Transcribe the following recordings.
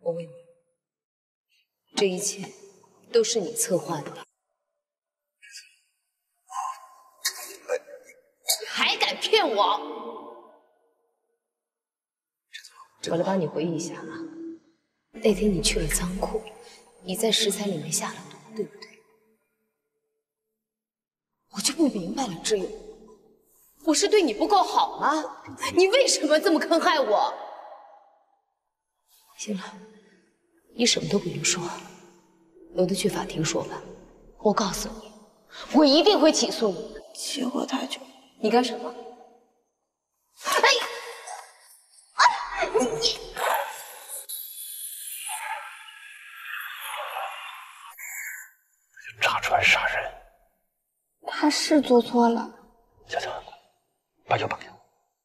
我问你，这一切都是你策划的吧？你还敢骗我！我来帮你回忆一下啊，那天你去了仓库，你在食材里面下了毒，对不对？我就不明白了，志勇，我是对你不够好吗？你为什么这么坑害我？行了，你什么都不用说，留着去法庭说吧。我告诉你，我一定会起诉你。 结果他就…… 你干什么？哎呀！你！ 炸出来杀人！ 他是做错了。 小乔，把药绑给我。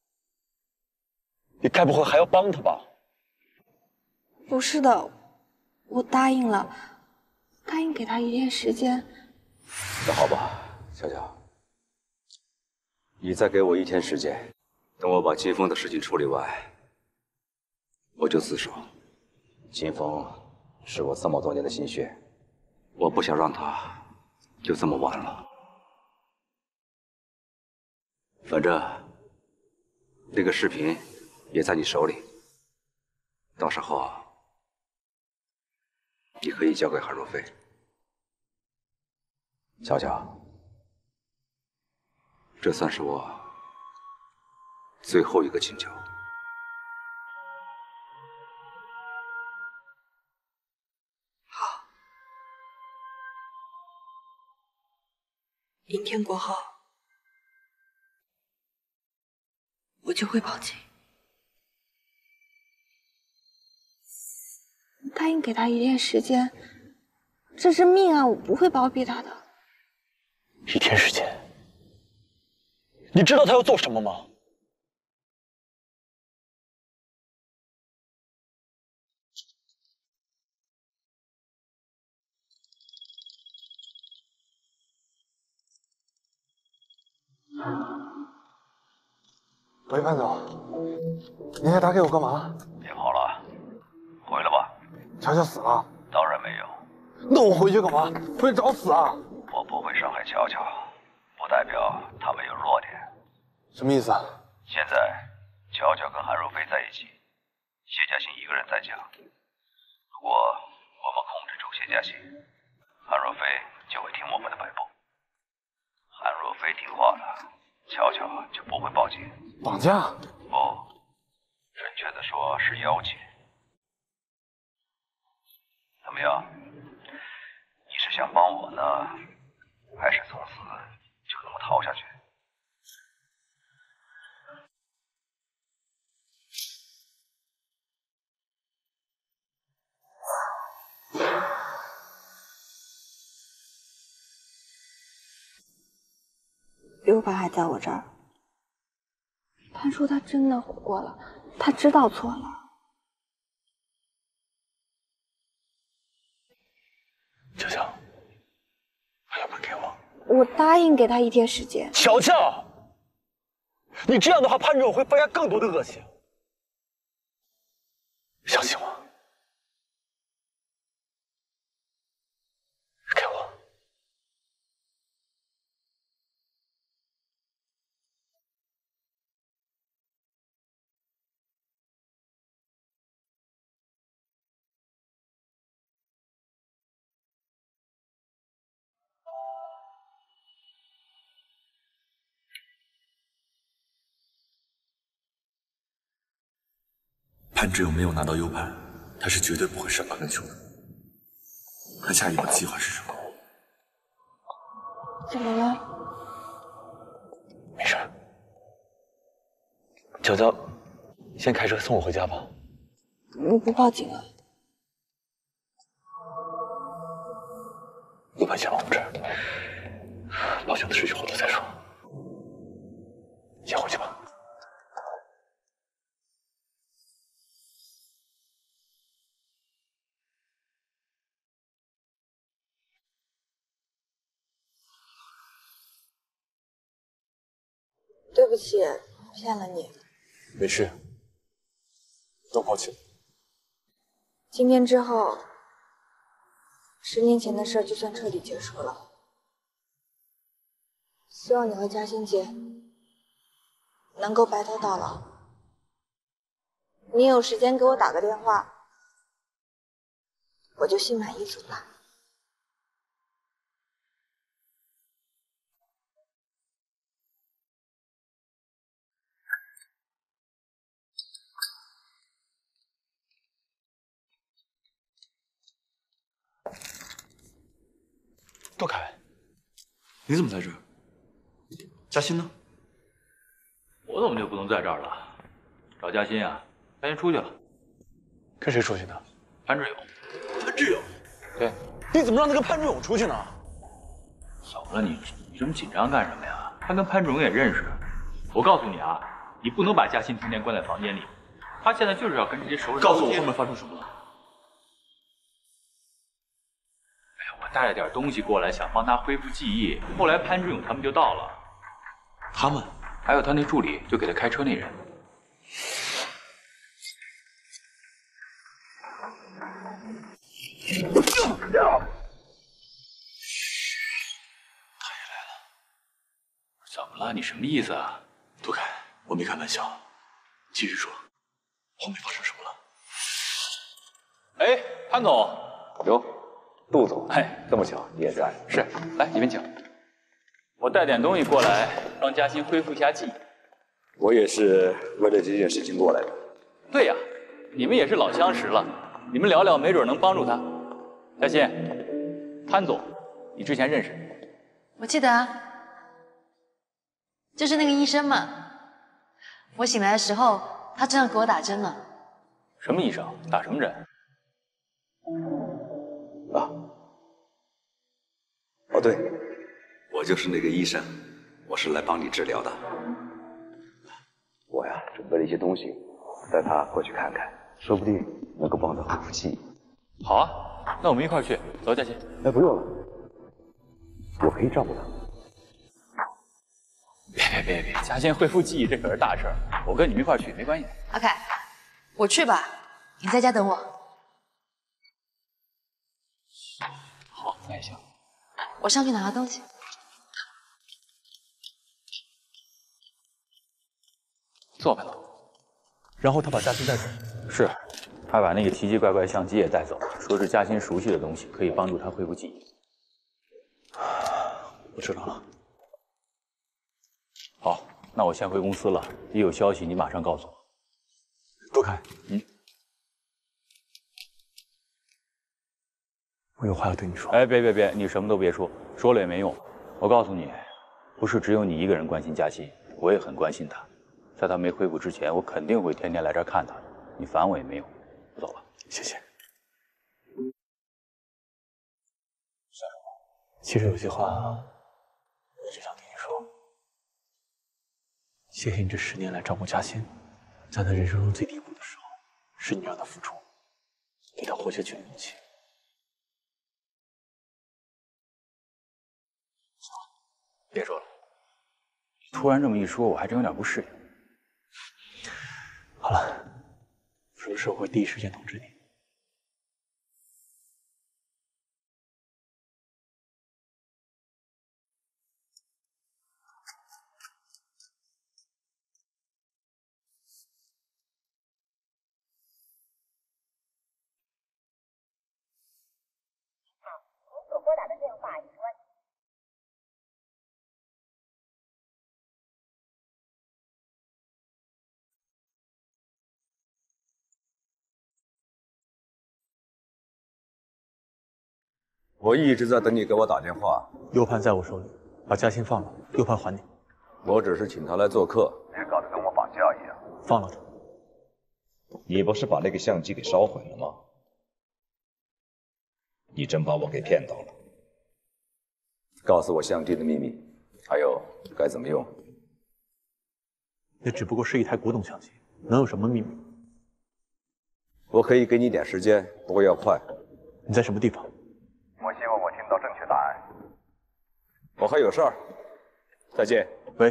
你该不会还要帮他吧？ 不是的，我答应了，答应给他一天时间。 那好吧，小乔，你再给我1天时间，等我把金峰的事情处理完，我就自首。金峰是我这么多年的心血，我不想让他就这么完了。反正那个视频也在你手里，到时候你可以交给韩若飞。乔乔，这算是我最后一个请求。 好，明天过后，我就会报警。答应给他1天时间，这是命案，我不会包庇他的。 1天时间，你知道他要做什么吗？ 喂，潘总，你还打给我干嘛？ 别跑了，回来吧。 乔乔死了？ 当然没有。 那我回去干嘛？回去找死啊！ 我不会伤害乔乔，不代表他没有弱点。 什么意思？ 现在乔乔跟韩若飞在一起，谢嘉欣一个人在家。如果我们控制住谢嘉欣，韩若飞就会听我们的摆布。韩若飞听话了，乔乔就不会报警。 绑架？ 不，准确的说是要挟。怎么样？你是想帮我呢，还是从此就这么逃下去？ 刘白还在我这儿，他说他真的活过了，他知道错了。 乔乔，把药板给我。 我答应给他1天时间。 乔乔，你这样的话，潘主任会发现更多的恶行。相信我。给我。 潘志勇没有拿到 U 盘，他是绝对不会善罢甘休的。他下一步计划是什么？ 怎么了？ 没事。乔乔，先开车送我回家吧。 我不报警了。 你把先放我这儿，报警的事以后头再说。先回去吧。 对不起，骗了你。 没事，都抱歉。 今天之后，10年前的事就算彻底结束了。希望你和嘉欣姐能够白头到老。你有时间给我打个电话，我就心满意足了。 杜凯，你怎么在这儿？嘉欣呢？ 我怎么就不能在这儿了？找嘉欣啊，嘉欣出去了。 跟谁出去的？ 潘志勇。 潘志勇？ 对。 你怎么让他跟潘志勇出去呢？ 小子，你这么紧张干什么呀？他跟潘志勇也认识。我告诉你啊，你不能把嘉欣天天关在房间里。他现在就是要跟这些熟人。 告诉我后面发生什么了？ 我带了点东西过来，想帮他恢复记忆。后来潘志勇他们就到了。 他们？ 还有他那助理，就给他开车那人。 他也来了。 怎么了？你什么意思啊？ 杜凯，我没开玩笑。继续说，后面发生什么了？ 哎，潘总。 哟，杜总， 哎， 这么巧你也在？ 是，来里面请。我带点东西过来，帮嘉欣恢复一下记忆。 我也是为了这件事情过来的。 对呀，你们也是老相识了，你们聊聊，没准能帮助他。嘉欣，潘总，你之前认识？ 我记得啊，就是那个医生嘛。我醒来的时候，他正要给我打针呢。 什么医生？打什么针？ 啊，哦对，我就是那个医生，我是来帮你治疗的。我呀，准备了一些东西，带他过去看看，说不定能够帮他恢复记忆。 好啊，那我们一块儿去。走，嘉欣。 哎，不用了，我可以照顾他。 别，嘉欣恢复记忆这可是大事儿，我跟你们一块儿去，没关系。 阿凯，我去吧，你在家等我。 好，那也行。 我上去拿个东西。 坐吧，总。 然后他把嘉欣带走。 是，他把那个奇奇怪怪相机也带走，说是嘉欣熟悉的东西，可以帮助他恢复记忆。 我知道了。 好，那我先回公司了，一有消息你马上告诉我。 杜凯，我有话要对你说。 哎，别，你什么都别说，说了也没用。我告诉你，不是只有你一个人关心嘉欣，我也很关心她。在她没恢复之前，我肯定会天天来这儿看她的。你烦我也没用，我走了。 谢谢。其实有些话一直想对你说。谢谢你这10年来照顾嘉欣，在他人生中最低谷的时候，是你让他付出，给他活下去的勇气。 别说了，突然这么一说，我还真有点不适应。 好了，有事我会第一时间通知你。 所拨打的电话已关机。 我一直在等你给我打电话。 U盘在我手里，把嘉欣放了，U盘还你。 我只是请他来做客，别搞得跟我绑架一样。 放了他。 你不是把那个相机给烧毁了吗？你真把我给骗到了。告诉我相机的秘密，还有该怎么用。 那只不过是一台古董相机，能有什么秘密？ 我可以给你点时间，不过要快。 你在什么地方？ 我希望我听到正确答案。我还有事儿，再见。 喂。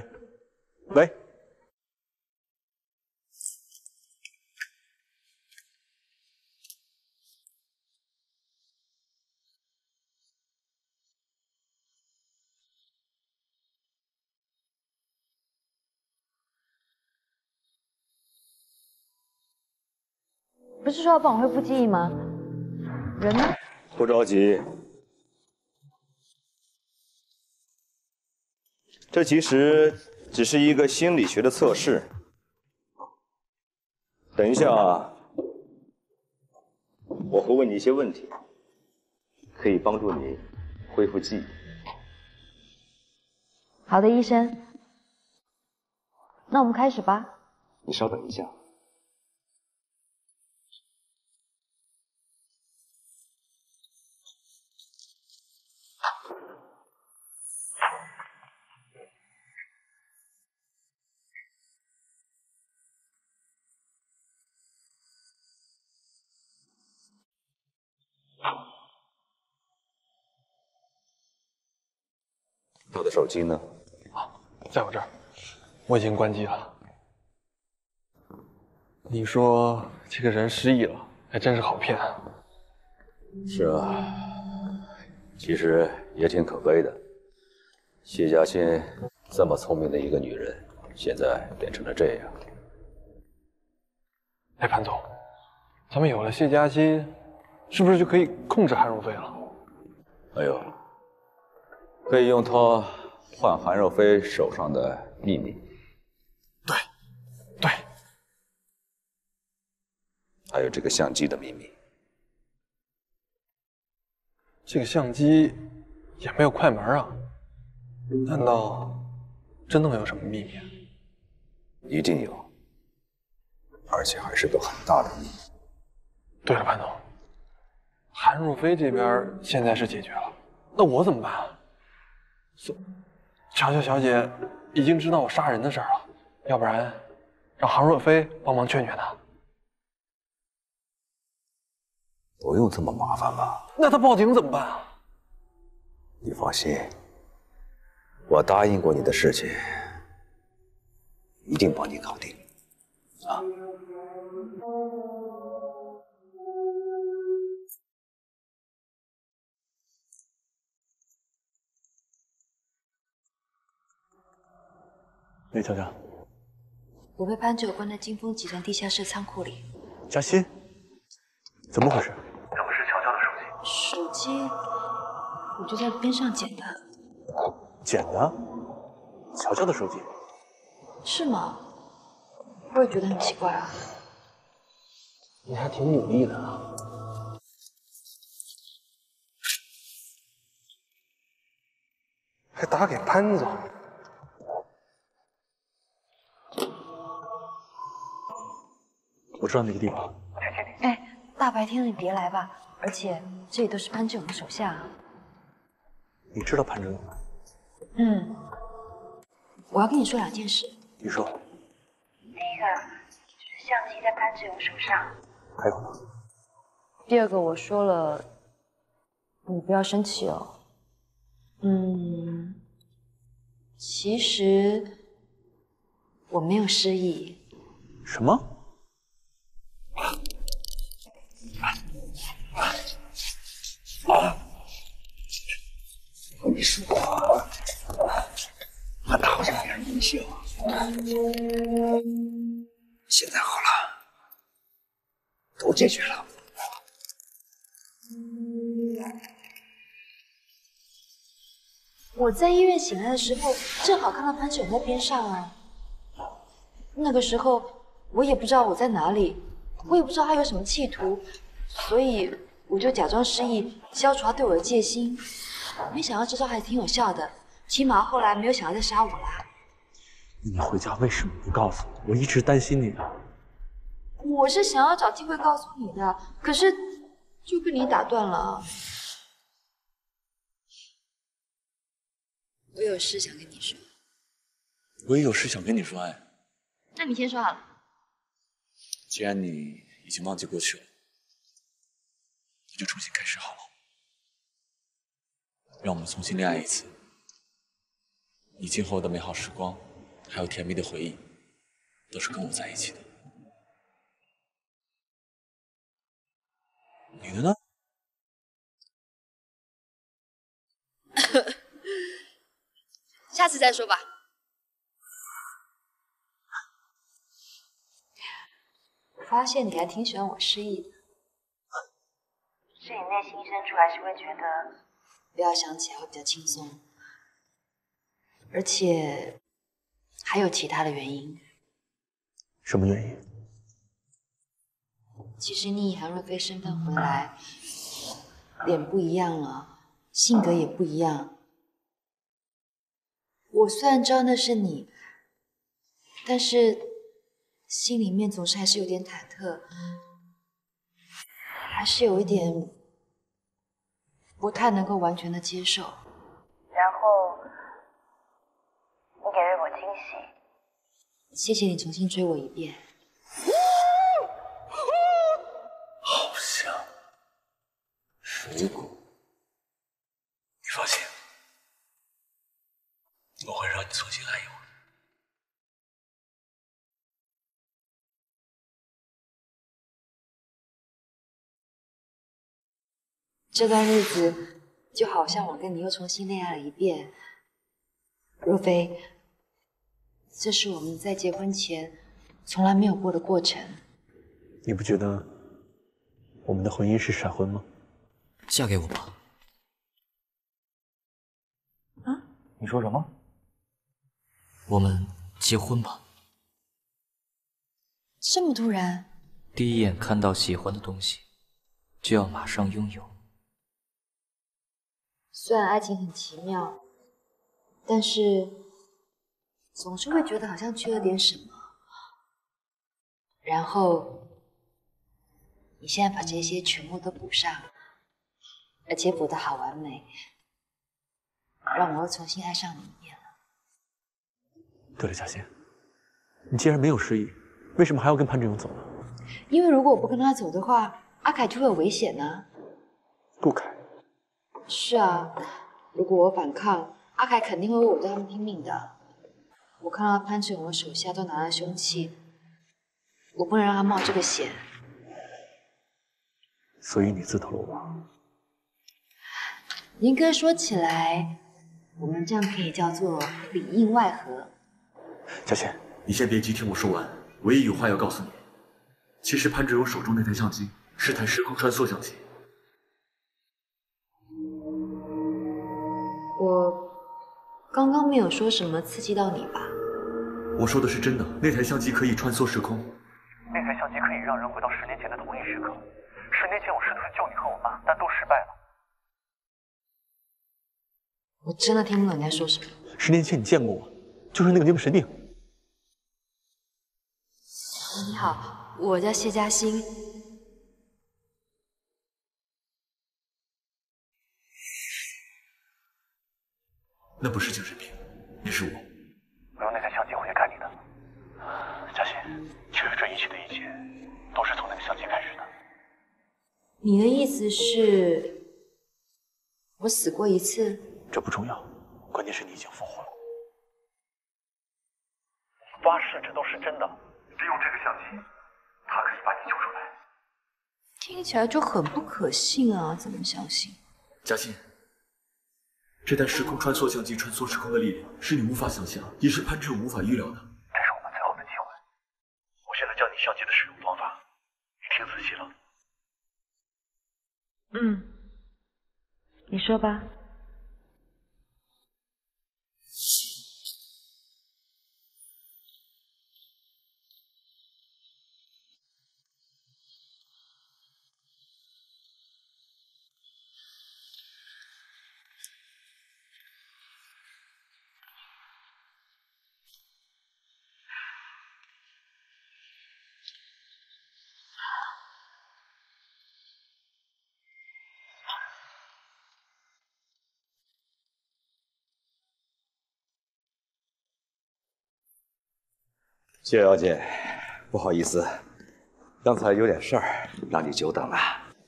不是说要帮我恢复记忆吗？人呢？ 不着急，这其实只是一个心理学的测试。等一下，我会问你一些问题，可以帮助你恢复记忆。 好的，医生。那我们开始吧。 你稍等一下。我的手机呢？ 在我这儿，我已经关机了。你说这个人失忆了，还真是好骗。 是啊，其实也挺可悲的。谢嘉欣这么聪明的一个女人，现在变成了这样。 哎，潘总，咱们有了谢嘉欣，是不是就可以控制韩若飞了？ 哎呦，可以用它换韩若飞手上的秘密。 对， 还有这个相机的秘密。 这个相机也没有快门啊，难道真的没有什么秘密啊？ 一定有，而且还是个很大的秘密。 对了，潘总，韩若飞这边现在是解决了，那我怎么办啊？乔乔小姐已经知道我杀人的事儿了，要不然让韩若飞帮忙劝劝她。 不用这么麻烦吧？ 那她报警怎么办啊？ 你放心，我答应过你的事情，一定帮你搞定。啊！ 喂，乔乔， 我被潘九关在金丰集团地下室仓库里。 嘉欣，怎么回事？ 怎么是乔乔的手机？ 手机，我就在边上捡的。 捡的？乔乔的手机？ 是吗？我也觉得很奇怪啊。 你还挺努力的啊。还打给潘总。我知道那个地方。 哎，大白天的你别来吧，而且这里都是潘志勇的手下啊。 你知道潘志勇吗？ 嗯，我要跟你说2件事。 你说。 第一个就是相机在潘志勇手上， 还有呢？ 第二个我说了，你不要生气哦。其实我没有失忆。 什么？ 你说我打好像别人东西了，现在好了，都解决了。 我在医院醒来的时候，正好看到潘志勇在边上啊。那个时候我也不知道我在哪里，我也不知道他有什么企图，所以我就假装失忆，消除他对我的戒心。没想到这招还挺有效的，起码后来没有想要再杀我啦。 你回家为什么不告诉我？我一直担心你的。 我是想要找机会告诉你的，可是就被你打断了。我有事想跟你说。 我也有事想跟你说，哎。 那你先说好了。 既然你已经忘记过去了，那就重新开始好了。让我们重新恋爱一次。你今后的美好时光，还有甜蜜的回忆，都是跟我在一起的。你的呢？ 下次再说吧。 发现你还挺喜欢我失忆的。 是你内心深处还是会觉得， 不要想起来会比较轻松，而且还有其他的原因。 什么原因？ 其实你以韩若飞身份回来，脸不一样了，性格也不一样。我虽然知道那是你，但是心里面总是还是有点忐忑，还是有一点不太能够完全的接受。 然后你给了我惊喜。 谢谢你重新追我一遍。 好香，水果。你放心，我会让你重新爱我。 这段日子就好像我跟你又重新恋爱了一遍。若飞，这是我们在结婚前从来没有过的过程。 你不觉得我们的婚姻是闪婚吗？ 嫁给我吧。 啊？ 你说什么？ 我们结婚吧。 这么突然？ 第一眼看到喜欢的东西，就要马上拥有。 虽然爱情很奇妙，但是总是会觉得好像缺了点什么。然后你现在把这些全部都补上，而且补得好完美，让我又重新爱上你一遍了。 对了，嘉欣，你既然没有失忆，为什么还要跟潘志勇走呢？ 因为如果我不跟他走的话，阿凯就会有危险呢。 顾凯。 是啊，如果我反抗，阿凯肯定会为我对他们拼命的。我看到潘志勇的手下都拿了凶器，我不能让他冒这个险。 所以你自投罗网。 严格说起来，我们这样可以叫做里应外合。 嘉欣， 你先别急，听我说完。唯一有话要告诉你，其实潘志勇手中那台相机是台时空穿梭相机。 我刚刚没有说什么刺激到你吧？ 我说的是真的，那台相机可以穿梭时空。 那台相机可以让人回到10年前的同一时刻。10年前我试图救你和我妈，但都失败了。 我真的听不懂你在说什么。 10年前你见过我，就是那个精神病。 你好，我叫谢嘉欣。 那不是精神病，那是我。 我用那台相机回去看你的，嘉欣。其实这一切的一切，都是从那个相机开始的。 你的意思是，我死过一次？ 这不重要，关键是你已经复活了。 发誓这都是真的。利用这个相机，它可以把你救出来。 听起来就很不可信啊，怎么相信？ 嘉欣，这台时空穿梭相机穿梭时空的力量是你无法想象，也是潘志勇无法预料的。 这是我们最后的机会。我现在教你相机的使用方法，你听仔细了。 你说吧。 谢小姐，不好意思，刚才有点事儿，让你久等了。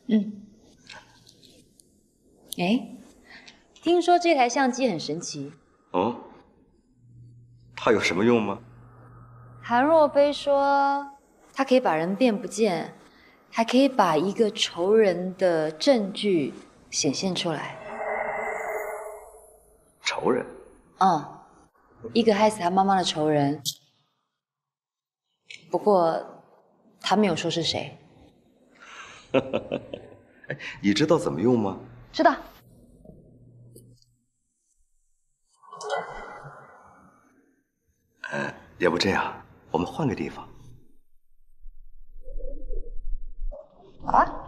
哎，听说这台相机很神奇。 哦，它有什么用吗？ 韩若飞说，它可以把人变不见，还可以把一个仇人的证据显现出来。 仇人？ 一个害死他妈妈的仇人。不过， 他没有说是谁。 你知道怎么用吗？ 知道。 要不这样，我们换个地方。 好啊。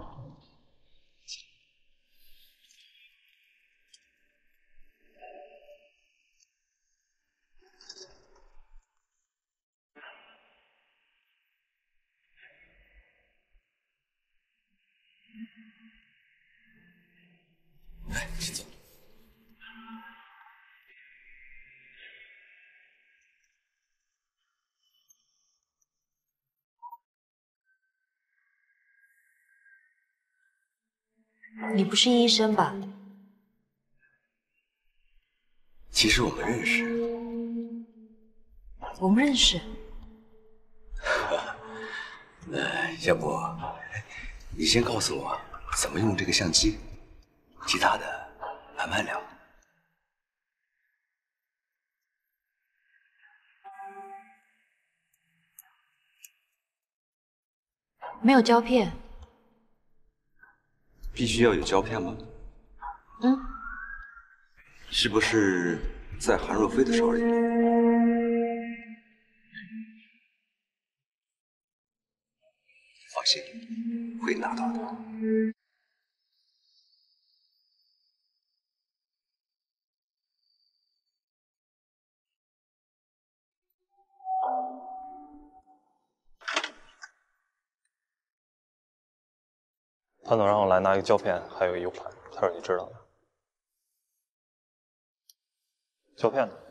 来，请坐。 你不是医生吧？ 其实我们认识。 我们认识。 要不你先告诉我怎么用这个相机，其他的慢慢聊。 没有胶片。 必须要有胶片吗？ 嗯。 是不是在韩若飞的手里？放心，会拿到的。 潘总让我来拿一个胶片，还有一个 U 盘，他说你知道的。胶片呢？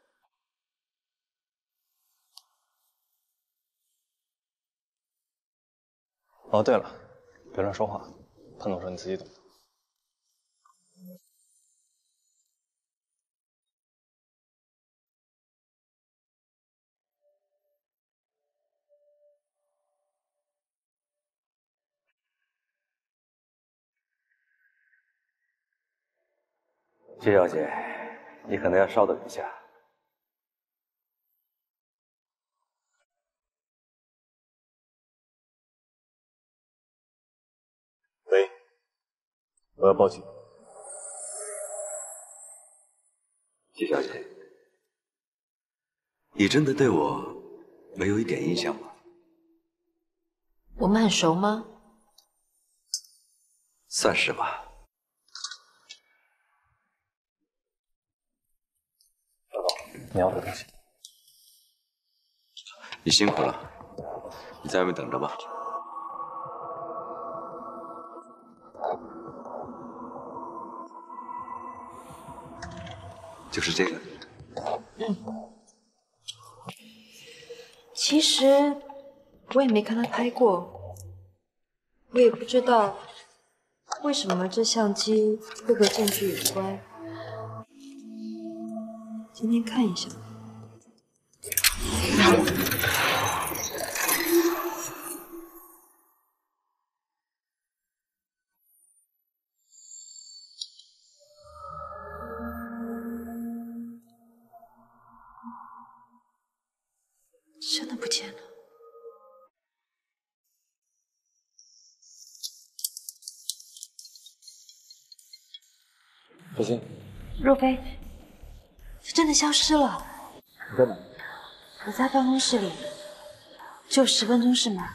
哦，对了，别乱说话，潘总说你自己懂。 谢小姐，你可能要稍等一下。 喂，我要报警。 谢小姐，你真的对我没有一点印象吗？ 我们很熟吗？ 算是吧。 你要的东西。 你辛苦了，你在外面等着吧。就是这个。 其实我也没看他拍过，我也不知道为什么这相机会和证据有关。今天看一下。真的不见了。 小心。 若飞，它真的消失了。 你在哪？ 我在办公室里，只有10分钟是吗？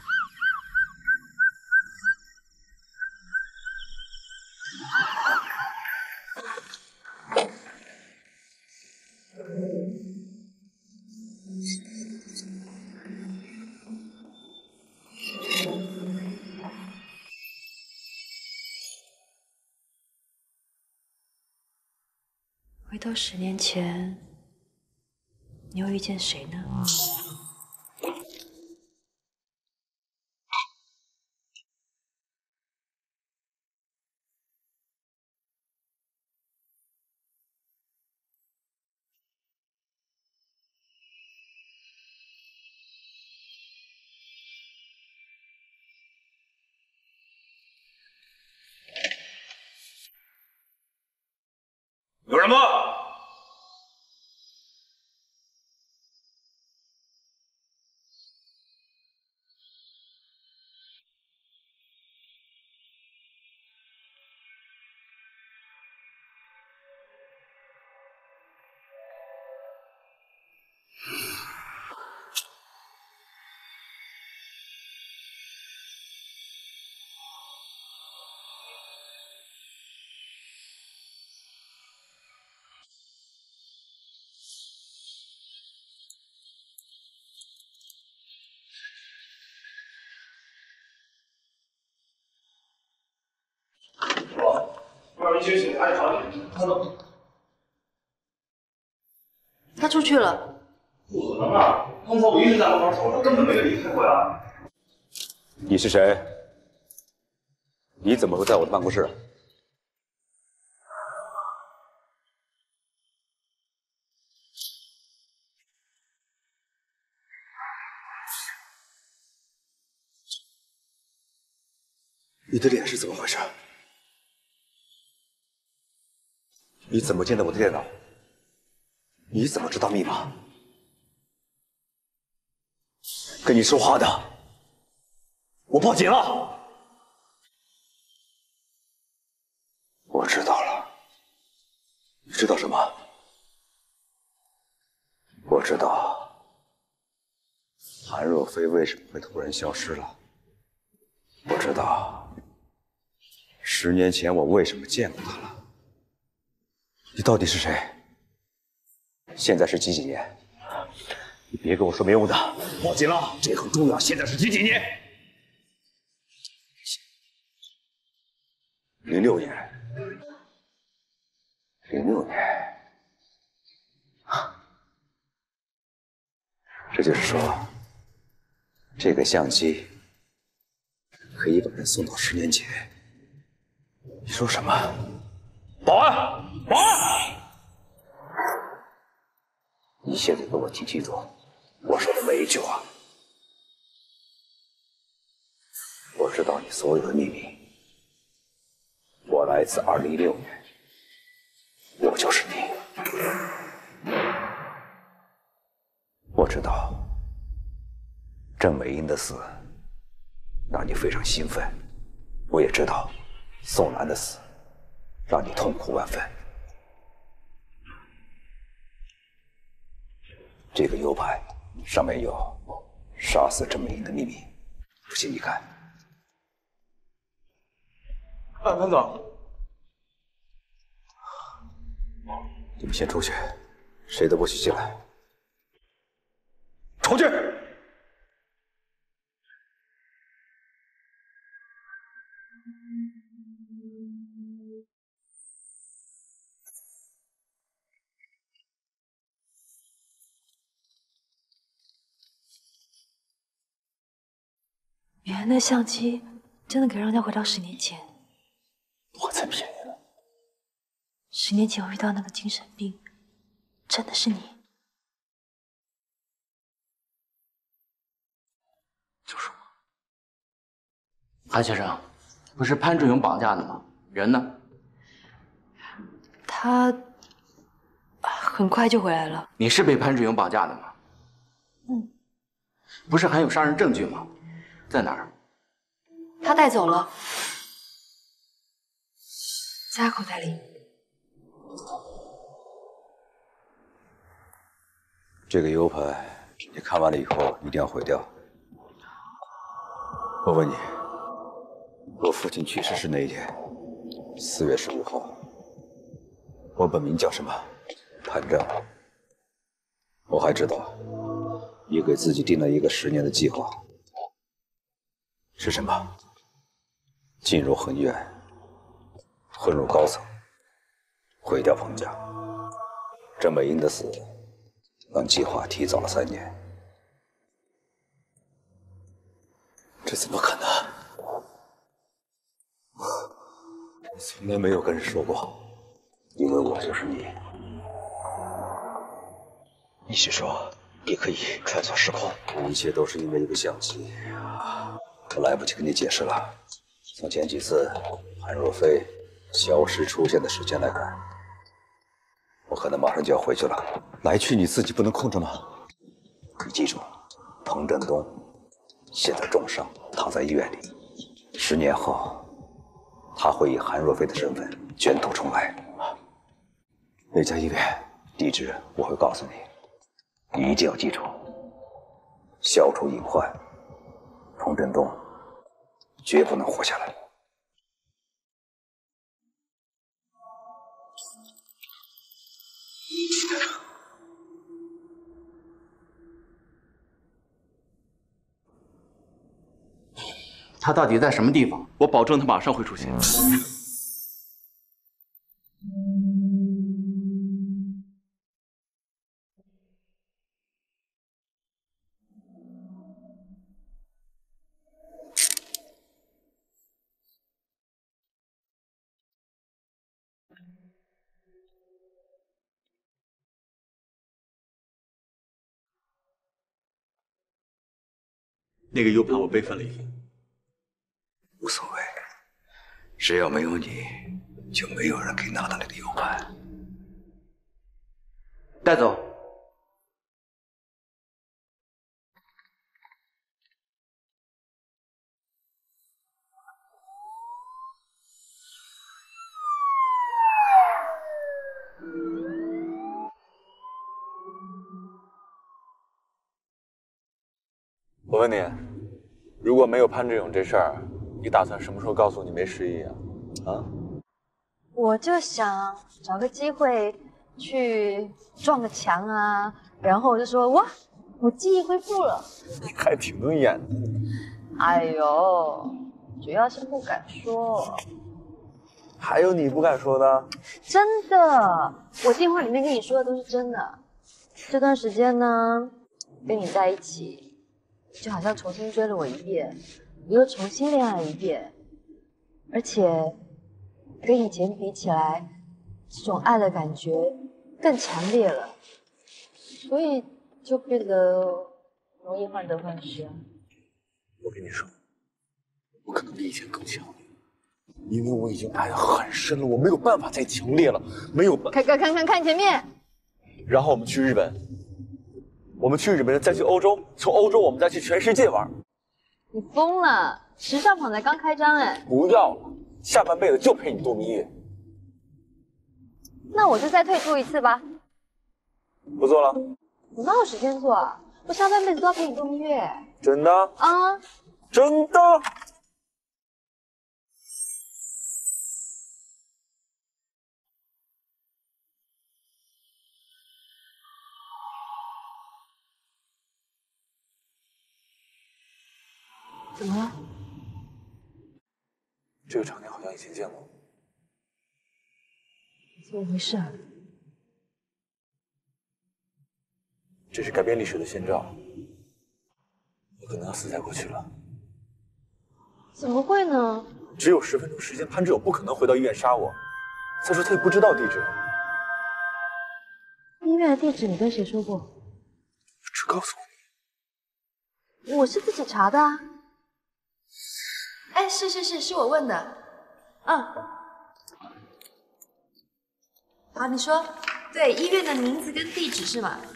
回到10年前，你又遇见谁呢？ 有人吗？ 一觉醒还得找你，他呢？ 他出去了。 不可能啊！刚才我一直在门口守着，根本没有离开过呀。 你是谁？你怎么会在我的办公室？你的脸是怎么回事？你怎么进的我的电脑？你怎么知道密码？跟你说话的，我报警了。我知道了。你知道什么？我知道韩若飞为什么会突然消失了。我知道10年前我为什么见过他了。你到底是谁？现在是几年？你别跟我说没用的，报警了，这很重要。现在是几年？06年。06年。这就是说，这个相机可以把人送到10年前。你说什么？保安！保安！你现在给我听清楚，我说的每一句话。我知道你所有的秘密。我来自2016年，我就是你。我知道郑美英的死让你非常兴奋，我也知道宋兰的死让你痛苦万分。这个 U 盘上面有杀死郑美英的秘密，不信你看。 潘总， 你们先出去，谁都不许进来。出去！ 原来那相机真的可以让人家回到10年前。 我才骗你了。 10年前我遇到那个精神病，真的是你？ 就是我。韩先生，不是潘志勇绑架的吗？人呢？ 他很快就回来了。 你是被潘志勇绑架的吗？ 嗯。 不是还有杀人证据吗？在哪儿？ 他带走了，在他口袋里。 这个 U 盘，你看完了以后一定要毁掉。我问你，我父亲去世是哪一天？4月15号。我本名叫什么？潘正。我还知道，你给自己定了一个10年的计划，是什么？进入恒院，混入高层，毁掉彭家。郑美英的死。 让计划提早了3年，这怎么可能？我从来没有跟人说过，因为我就是你。你是说你可以穿梭时空？一切都是因为一个相机，我来不及跟你解释了。从前几次韩若飞消失出现的时间来看。 我可能马上就要回去了，来去你自己不能控制吗？你记住，彭振东现在重伤，躺在医院里。10年后，他会以韩若飞的身份卷土重来。那家医院地址我会告诉你，你一定要记住，消除隐患。彭振东绝不能活下来。 他到底在什么地方？我保证他马上会出现。 那个 U 盘我备份了一份。 无所谓，只要没有你，就没有人可以拿到那个 U 盘。 带走。 我问你，如果没有潘志勇这事儿，你打算什么时候告诉我你没失忆啊？啊？ 我就想找个机会去撞个墙啊，然后我就说哇，我记忆恢复了。 你还挺能演的。 哎呦，主要是不敢说。 还有你不敢说的？ 真的，我电话里面跟你说的都是真的。这段时间呢，跟你在一起，就好像重新追了我一遍，又重新恋爱一遍，而且跟以前比起来，这种爱的感觉更强烈了，所以就变得容易患得患失啊。 我跟你说，我可能比以前更强烈，因为我已经爱得很深了，我没有办法再强烈了，没有办。 看前面。 然后我们去日本，我们去日本再去欧洲，从欧洲我们再去全世界玩。 你疯了！时尚坊才刚开张哎。 不要了，下半辈子就陪你度蜜月。 那我就再退出一次吧。 不做了？ 我哪有时间做啊？我下半辈子都要陪你度蜜月。 真的？ 啊， 真的？ 怎么了？ 这个场景好像以前见过。 怎么回事啊？ 这是改变历史的先兆，我可能要死在过去了。 怎么会呢？ 只有10分钟时间，潘志勇不可能回到医院杀我。再说他也不知道地址。 医院的地址你跟谁说过？ 只告诉我你。我是自己查的啊。哎，是我问的。好，你说。对，医院的名字跟地址是吗？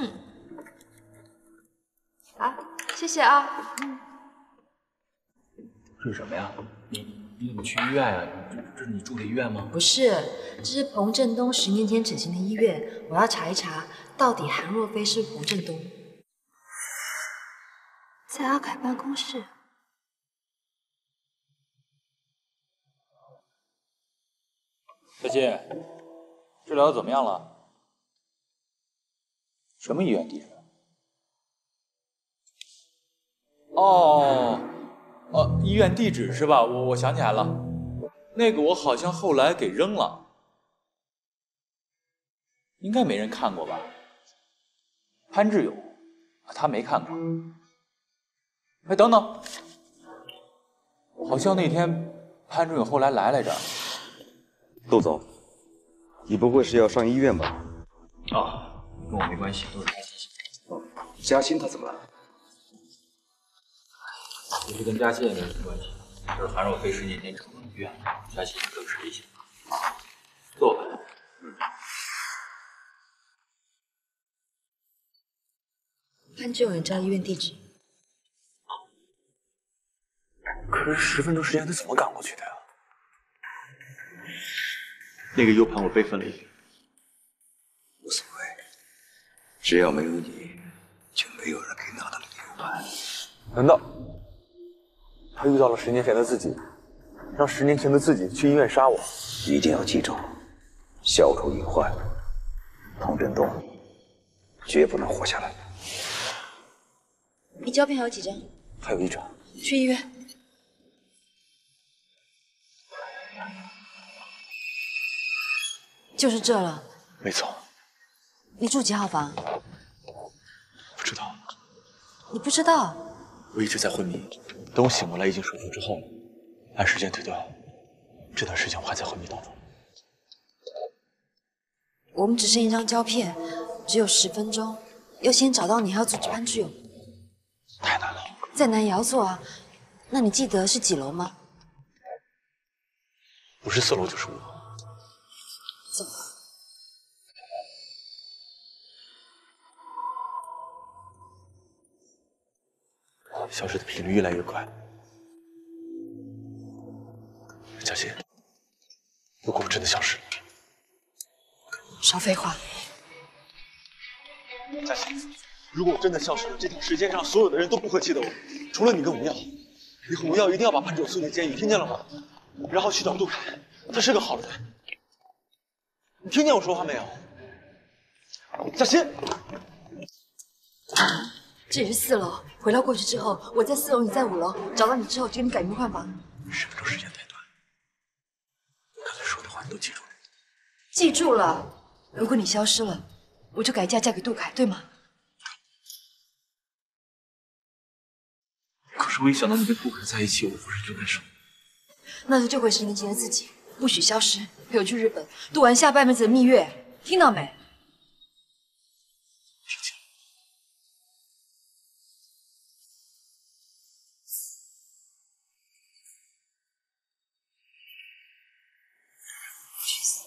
好，谢谢啊。 这是什么呀？你怎么去医院呀？这是你住的医院吗？ 不是，这是彭振东10年前整形的医院，我要查一查，到底韩若飞是彭振东。在阿凯办公室。 小新，治疗怎么样了？什么医院地址？医院地址是吧？我想起来了，那个我好像后来给扔了，应该没人看过吧？潘志勇，他没看过。哎，等等，好像那天潘志勇后来来着。 窦总，你不会是要上医院吧？ 啊，跟我没关系，都是嘉欣。 嘉欣她怎么了？ 其实跟嘉欣也没什么关系，这是韩若飞10年前整的医院，嘉欣更是危险。坐吧。 潘志勇也知道医院地址。 可是10分钟时间他怎么赶过去的呀？那个 U 盘我备份了一遍。 无所谓，只要没有你，就没有人可以拿到那个 U 盘。 难道他遇到了10年前的自己，让10年前的自己去医院杀我？ 一定要记住，消除隐患，彭振东绝不能活下来。 你胶片还有几张？ 还有1张。 去医院。就是这了。 没错。 你住几号房？ 不知道。 你不知道？ 我一直在昏迷，等我醒过来已经手术之后了。按时间推断，这段时间我还在昏迷当中。 我们只剩1张胶片，只有10分钟，要先找到你，还要阻止潘志勇。 太难了。 在南窑做啊？那你记得是几楼吗？ 不是4楼就是5楼。 怎么？ 消失的频率越来越快。嘉欣，如果我真的消失了， 少废话。 嘉欣，如果我真的消失了，这条时间上所有的人都不会记得我，除了你跟吴耀。你和吴耀一定要把潘九送进监狱，听见了吗？然后去找杜凯，他是个好人。你听见我说话没有？嘉欣， 这里是4楼，回到过去之后，我在4楼，你在5楼，找到你之后就给你改名换房。 10分钟时间太短，我刚才说的话你都记住了？ 记住了。如果你消失了，我就改嫁给杜凯，对吗？ 可是我一想到你跟杜凯在一起，我不是就难受？ 那就救回10年前的自己，不许消失，陪我去日本度完下半辈子的蜜月，听到没？ 听见了。 去死！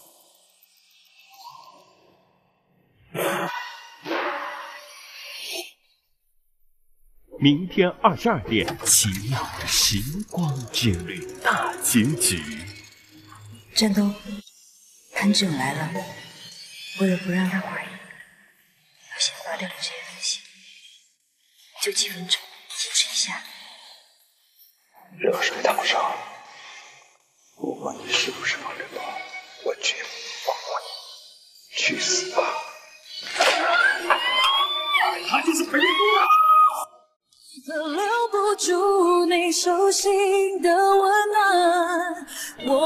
明天22点，奇妙的时光之旅大结局。 振东，潘志勇来了，为了不让他怀疑，我先划掉了这些东西，就几分钟，停止一下。 热水烫伤，不管你是不是放人吧，我绝不放过你，去死吧！他就是裴公啊！ 留不住你手心的温暖。